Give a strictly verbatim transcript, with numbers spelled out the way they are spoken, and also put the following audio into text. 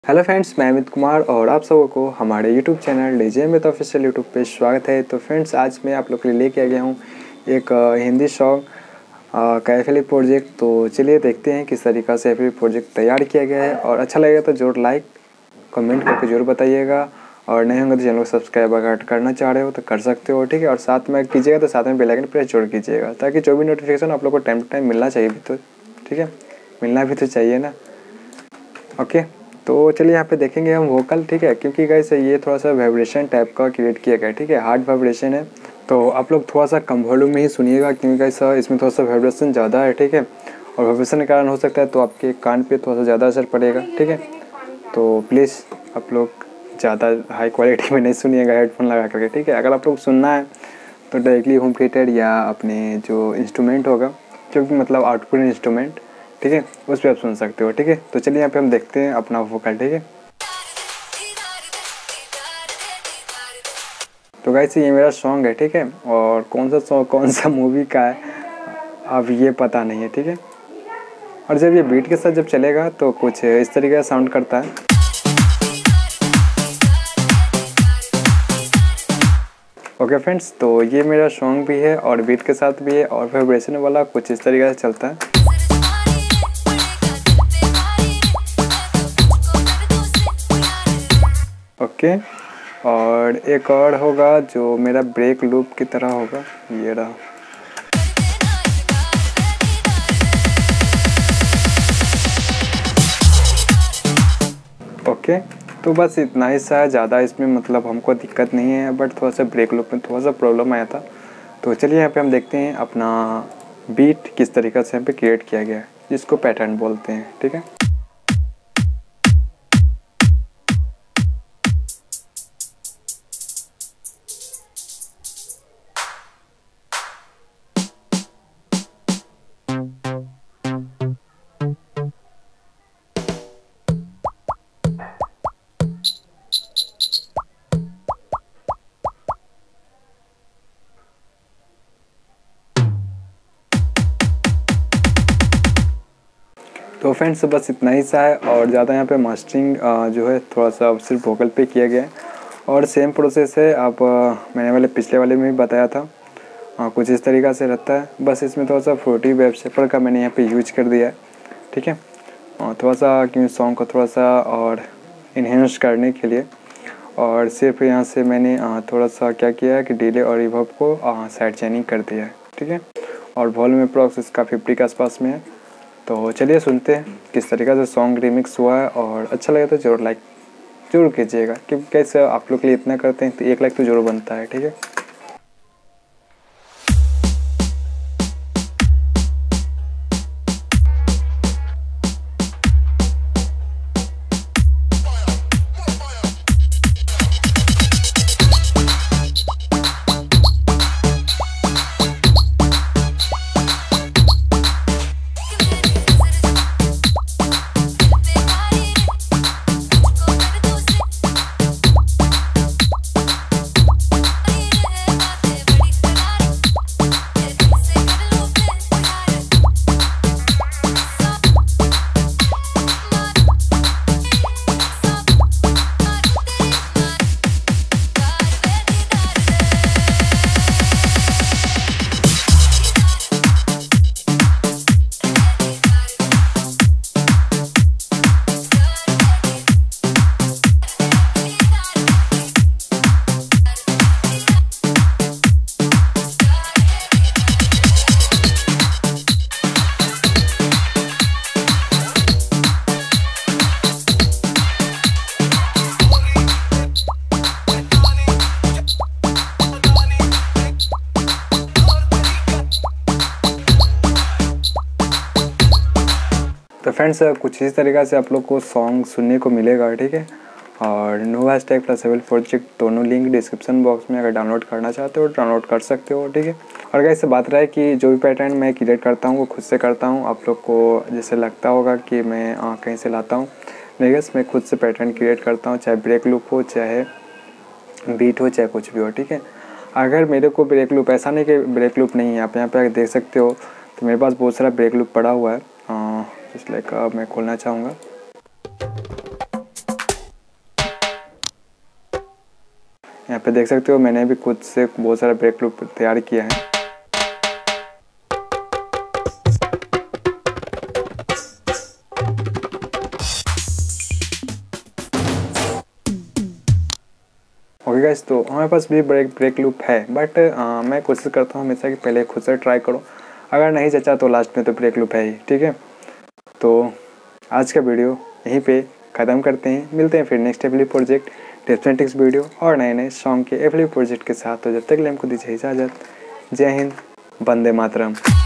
Hello friends, मैं अमित कुमार और आप सबों को हमारे YouTube channel DJ Amit official YouTube पे स्वागत है। तो फ्रेंड्स, आज मैं आप लोग के लिए लेके आ गया हूँ एक हिंदी सॉन्ग का एफएलए प्रोजेक्ट। तो चलिए देखते हैं किस तरीक़ा से एफएलए प्रोजेक्ट तैयार किया गया है, और अच्छा लगेगा तो जरूर लाइक कमेंट करके जरूर बताइएगा, और नहीं होंगे तो चैनल को सब्सक्राइब अगर करना चाह रहे हो तो कर सकते हो, ठीक है। और साथ में कीजिएगा तो साथ में बेल आइकन प्रेस जरूर कीजिएगा, ताकि जो भी नोटिफिकेशन आप लोग को टाइम टू टाइम मिलना चाहिए भी, तो ठीक है, मिलना भी तो चाहिए ना। ओके, तो चलिए यहाँ पे देखेंगे हम वोकल, ठीक है, क्योंकि गाइस ये थोड़ा सा वाइब्रेशन टाइप का क्रिएट किया गया है, ठीक है, हार्ड वाइब्रेशन है। तो आप लोग थोड़ा सा कम वॉल्यूम में ही सुनिएगा, क्योंकि गाइस इसमें थोड़ा सा वाइब्रेशन ज़्यादा है, ठीक है, और वाइब्रेशन के कारण हो सकता है तो आपके कान पे थोड़ा सा ज़्यादा असर पड़ेगा, ठीक है। तो प्लीज़ आप लोग ज़्यादा हाई क्वालिटी में नहीं सुनिएगा हेडफोन लगा करके, ठीक है। अगर आप लोग सुनना है तो डायरेक्टली होम थिएटर या अपने जो इंस्ट्रूमेंट होगा, जो कि मतलब आउटपुट इंस्ट्रूमेंट, ठीक है, उस पर आप सुन सकते हो, ठीक है। तो चलिए यहाँ पे हम देखते हैं अपना वोकल, ठीक है। तो गाइस ये मेरा सॉन्ग है, ठीक है, और कौन सा सॉन्ग कौन सा मूवी का है अब ये पता नहीं है, ठीक है। और जब ये बीट के साथ जब चलेगा तो कुछ इस तरीके का साउंड करता है। ओके फ्रेंड्स, तो ये मेरा सॉन्ग भी है और बीट के साथ भी है, और वाइब्रेशन वाला कुछ इस तरीके से चलता है। ओके, और एक और होगा जो मेरा ब्रेक लूप की तरह होगा, ये रहा। ओके, तो बस इतना ही सा है, ज़्यादा इसमें मतलब हमको दिक्कत नहीं है, बट थोड़ा सा ब्रेक लूप में थोड़ा सा प्रॉब्लम आया था। तो चलिए यहाँ पे हम देखते हैं अपना बीट किस तरीक़े से यहाँ पे क्रिएट किया गया है, जिसको पैटर्न बोलते हैं, ठीक है। तो फ्रेंड्स बस इतना ही सा है, और ज़्यादा यहाँ पे मास्टरिंग जो है थोड़ा सा सिर्फ वोकल पे किया गया है, और सेम प्रोसेस है। आप मैंने वाले पिछले वाले में भी बताया था, आ, कुछ इस तरीक़ा से रहता है। बस इसमें थोड़ा सा फ्रूटी वेब शेपर का मैंने यहाँ पे यूज कर दिया है, ठीक है, थोड़ा सा क्योंकि सॉन्ग को थोड़ा सा और इन्हेंस करने के लिए। और सिर्फ यहाँ से मैंने आ, थोड़ा सा क्या किया है कि डिले और रिवर्ब को साइड चेनिंग कर दिया है, ठीक है, और वॉल्यूम अप्रॉक्स इसका फिफ्टी के आसपास में है। तो चलिए सुनते हैं किस तरीक़े से सॉन्ग रिमिक्स हुआ है, और अच्छा लगे तो जरूर लाइक जरूर कीजिएगा, क्योंकि कैसे आप लोग के लिए इतना करते हैं तो एक लाइक तो जरूर बनता है, ठीक है। तो फ्रेंड्स कुछ इस तरीक़ा से आप लोग को सॉन्ग सुनने को मिलेगा, ठीक है। और no hashtag plus FLA project दोनों लिंक डिस्क्रिप्शन बॉक्स में अगर डाउनलोड करना चाहते हो डाउनलोड कर सकते हो, ठीक है। और गाइस बात रहा है कि जो भी पैटर्न मैं क्रिएट करता हूँ वो खुद से करता हूँ। आप लोग को जैसे लगता होगा कि मैं आ, कहीं से लाता हूँ, नहीं गाइस, मैं खुद से पैटर्न क्रिएट करता हूँ, चाहे ब्रेक लूप हो, चाहे बीट हो, चाहे कुछ भी हो, ठीक है। अगर मेरे को ब्रेक लूप, ऐसा नहीं कि ब्रेक लूप नहीं है, आप यहाँ पे देख सकते हो, तो मेरे पास बहुत सारा ब्रेक लूप पड़ा हुआ है, जस्ट लाइक मैं खोलना चाहूँगा। यहाँ पे देख सकते हो मैंने भी खुद से बहुत सारा ब्रेक लूप तैयार किया है। ओके गाइस, तो हमारे पास भी ब्रेक ब्रेक लूप है, बट आ, मैं कोशिश करता हूँ हमेशा कि पहले खुद से ट्राई करो, अगर नहीं जचा तो लास्ट में तो ब्रेक लूप है ही। ठीक है, तो आज का वीडियो यहीं पे ख़त्म करते हैं। मिलते हैं फिर next FL project tips video और नए नए सॉन्ग के एफएलयू प्रोजेक्ट के साथ। तो जब तक के लिए हमको दीजिए इजाज़त। जय हिंद, वंदे मातरम।